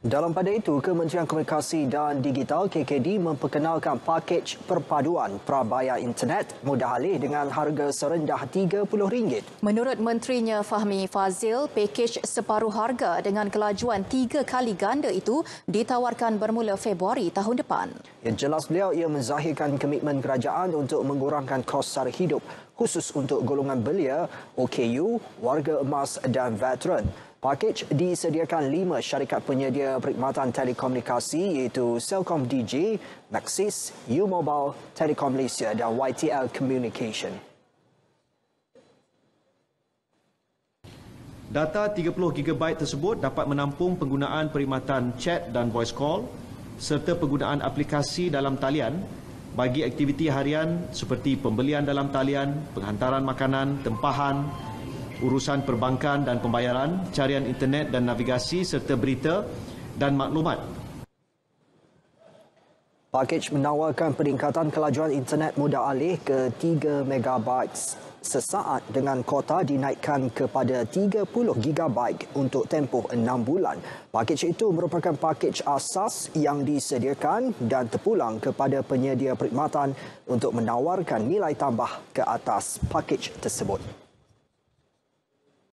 Dalam pada itu, Kementerian Komunikasi dan Digital KKD memperkenalkan pakej perpaduan prabayar internet mudah alih dengan harga serendah RM30. Menurut Menterinya Fahmi Fazil, pakej separuh harga dengan kelajuan 3 kali ganda itu ditawarkan bermula Februari tahun depan. Jelas beliau ia menzahirkan komitmen kerajaan untuk mengurangkan kos sara hidup khusus untuk golongan belia, OKU, warga emas dan veteran. Pakej disediakan 5 syarikat penyedia perkhidmatan telekomunikasi iaitu Celcom Digi, Maxis, U-Mobile, Telekom Malaysia dan YTL Communication. Data 30GB tersebut dapat menampung penggunaan perkhidmatan chat dan voice call serta penggunaan aplikasi dalam talian bagi aktiviti harian seperti pembelian dalam talian, penghantaran makanan, tempahan, urusan perbankan dan pembayaran, carian internet dan navigasi serta berita dan maklumat. Pakej menawarkan peningkatan kelajuan internet mudah alih ke 3 MB sesaat dengan kuota dinaikkan kepada 30 GB untuk tempoh 6 bulan. Pakej itu merupakan pakej asas yang disediakan dan terpulang kepada penyedia perkhidmatan untuk menawarkan nilai tambah ke atas pakej tersebut.